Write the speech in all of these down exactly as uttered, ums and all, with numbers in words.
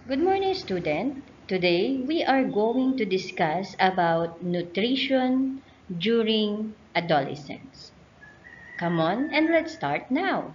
Good morning, student. Today, we are going to discuss about nutrition during adolescence. Come on, and let's start now.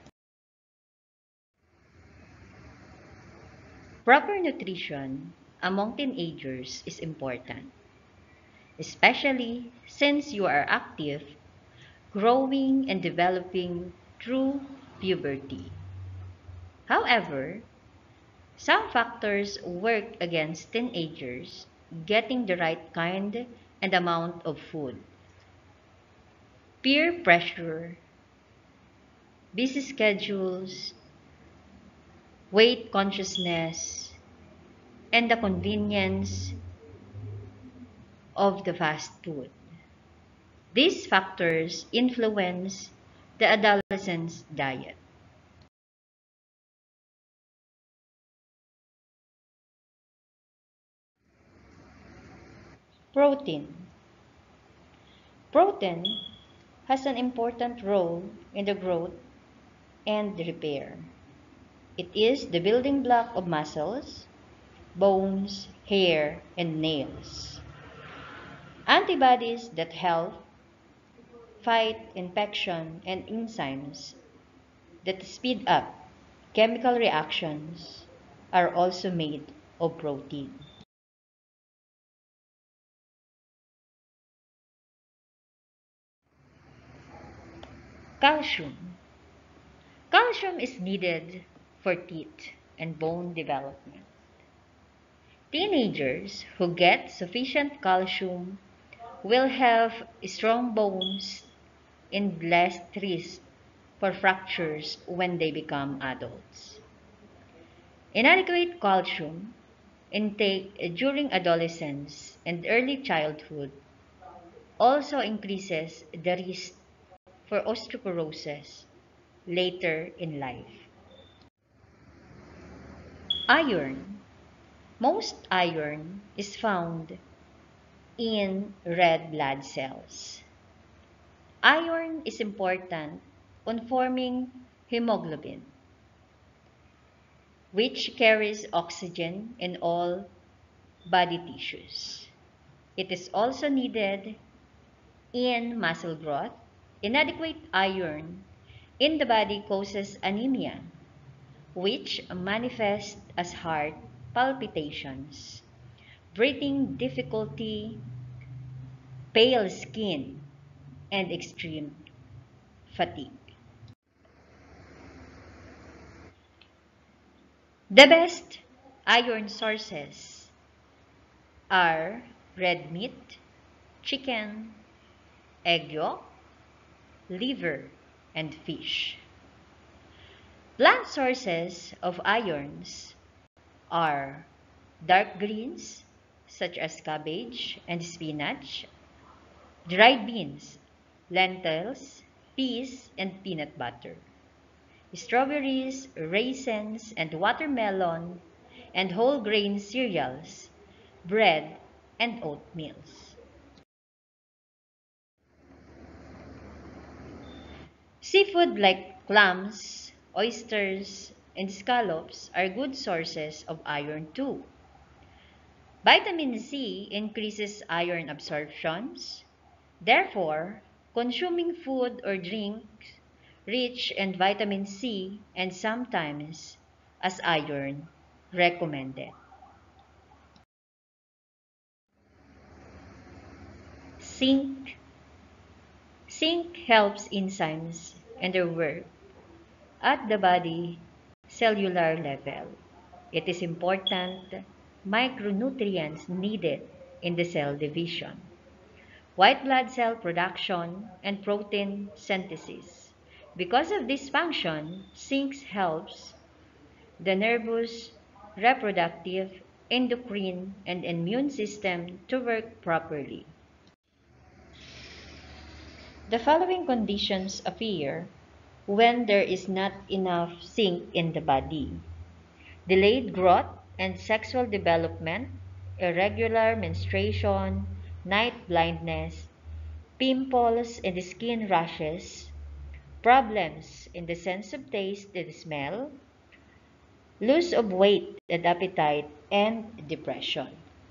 Proper nutrition among teenagers is important, especially since you are active, growing, and developing through puberty. However, some factors work against teenagers getting the right kind and amount of food. Peer pressure, busy schedules, weight consciousness, and the convenience of the fast food. These factors influence the adolescent's diet. Protein. Protein has an important role in the growth and repair. It is the building block of muscles, bones, hair, and nails. Antibodies that help fight infection and enzymes that speed up chemical reactions are also made of protein. Calcium. Calcium is needed for teeth and bone development. Teenagers who get sufficient calcium will have strong bones and less risk for fractures when they become adults. Inadequate calcium intake during adolescence and early childhood also increases the risk for osteoporosis later in life. Iron. Most iron is found in red blood cells. Iron is important on forming hemoglobin, which carries oxygen in all body tissues. It is also needed in muscle growth. Inadequate iron in the body causes anemia, which manifests as heart palpitations, breathing difficulty, pale skin, and extreme fatigue. The best iron sources are red meat, chicken, egg yolk, liver, and fish. Plant sources of irons are dark greens such as cabbage and spinach, dried beans, lentils, peas, and peanut butter, strawberries, raisins, and watermelon, and whole grain cereals, bread, and oatmeals. Seafood like clams, oysters, and scallops are good sources of iron too. Vitamin C increases iron absorptions. Therefore, consuming food or drinks rich in vitamin C and sometimes as iron recommended. Zinc. Zinc helps enzymes in their work at the body cellular level. It is important micronutrients needed in the cell division, white blood cell production, and protein synthesis. Because of this function, zinc helps the nervous, reproductive, endocrine, and immune system to work properly. The following conditions appear when there is not enough zinc in the body: delayed growth and sexual development, irregular menstruation, night blindness, pimples and skin rashes, problems in the sense of taste and smell, loss of weight and appetite, and depression.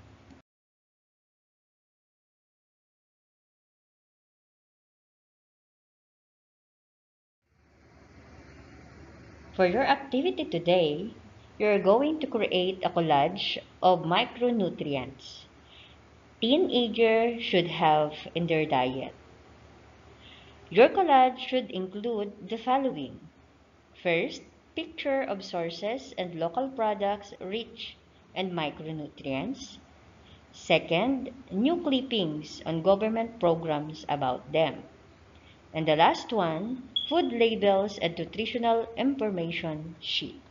For your activity today, you're going to create a collage of micronutrients teenagers should have in their diet. Your collage should include the following. First, picture of sources and local products rich in micronutrients. Second, new clippings on government programs about them. And the last one, food labels and nutritional information sheet.